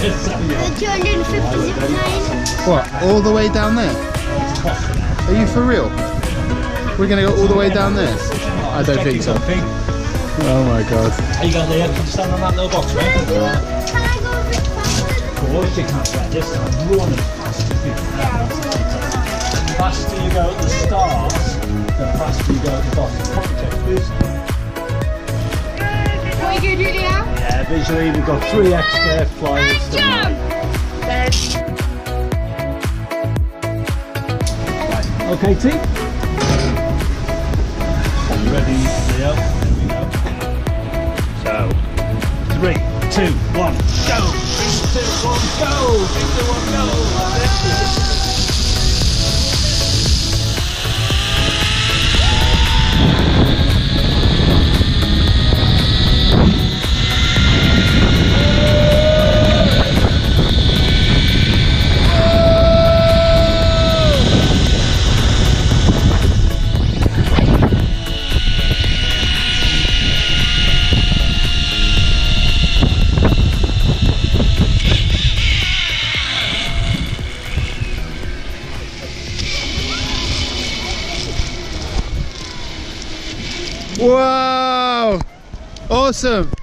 250 zip line. What? All the way down there? Are you for real? We're gonna go all the way down there? I don't think so. Oh my god. Are you got there? Can you stand on that little box, mate? Can I go a bit faster? Of course you can, Fred. This time, run as fast as you can. The faster you go at the start, the faster you go at the bottom. Pop your check, please. What are you going to do now? Yeah, visually we've got 3 extra flyers. Jump! Right. Okay, team. Are you ready, Leo? There we go. So, 3, 2, 1, go! 3, 2, 1, go! 3, 2, 1, go! That's it. Wow! Awesome!